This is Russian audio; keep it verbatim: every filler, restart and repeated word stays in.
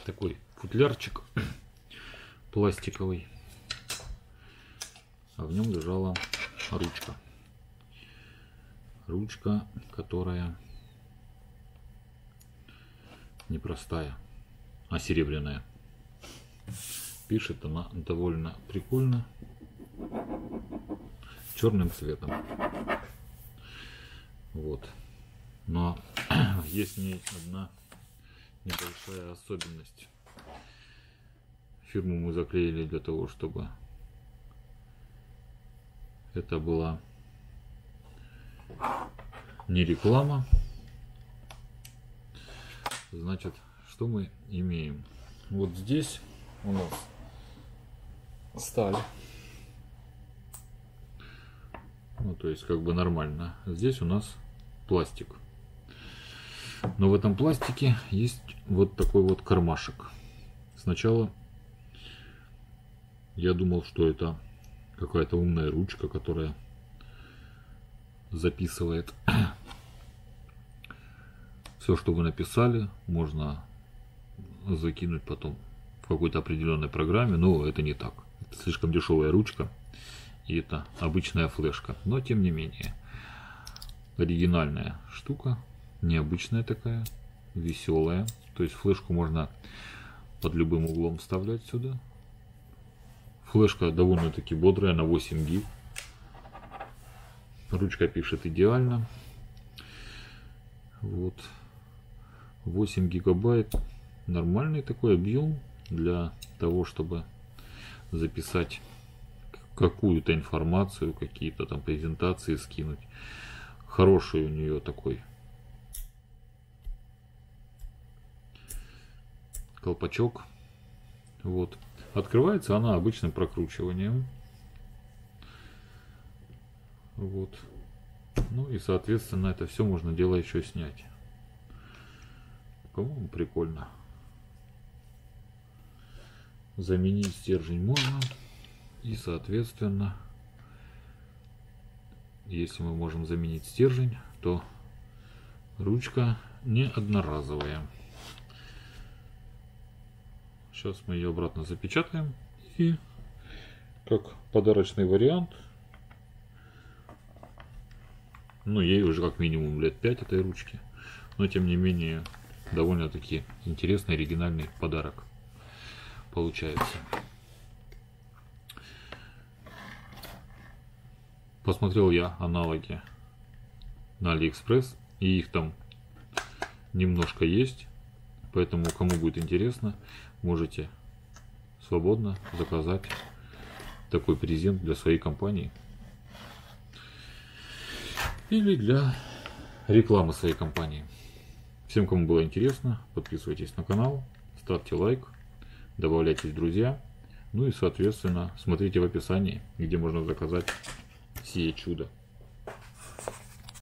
такой футлярчик пластиковый, а в нем лежала ручка. Ручка, которая непростая, а серебряная. Пишет она довольно прикольно, черным цветом. Вот. Но есть в ней одна небольшая особенность. Фирму мы заклеили для того, чтобы это была не реклама. Значит, что мы имеем? Вот здесь у нас сталь. Ну, то есть как бы нормально. Здесь у нас пластик. Но в этом пластике есть вот такой вот кармашек. Сначала я думал, что это какая-то умная ручка, которая записывает все, что вы написали, можно закинуть потом в какой-то определенной программе, но это не так. Это слишком дешевая ручка, и это обычная флешка. Но тем не менее, оригинальная штука, необычная такая, веселая. То есть флешку можно под любым углом вставлять сюда. Флешка довольно-таки бодрая, на восемь гиг. Ручка пишет идеально. Вот. восемь гигабайт. Нормальный такой объем для того, чтобы записать какую-то информацию, какие-то там презентации скинуть. Хороший у нее такой колпачок. Вот. Открывается она обычным прокручиванием. Вот. Ну и соответственно это все можно дело еще снять. По-моему, прикольно. Заменить стержень можно. И соответственно, если мы можем заменить стержень, то ручка не одноразовая. Сейчас мы ее обратно запечатаем. И как подарочный вариант, ну ей уже как минимум лет пять этой ручки, но тем не менее довольно-таки интересный оригинальный подарок получается. Посмотрел я аналоги на AliExpress, и их там немножко есть, поэтому кому будет интересно, можете свободно заказать такой презент для своей компании или для рекламы своей компании. Всем, кому было интересно, подписывайтесь на канал, ставьте лайк, добавляйтесь в друзья, ну и соответственно смотрите в описании, где можно заказать сие чудо.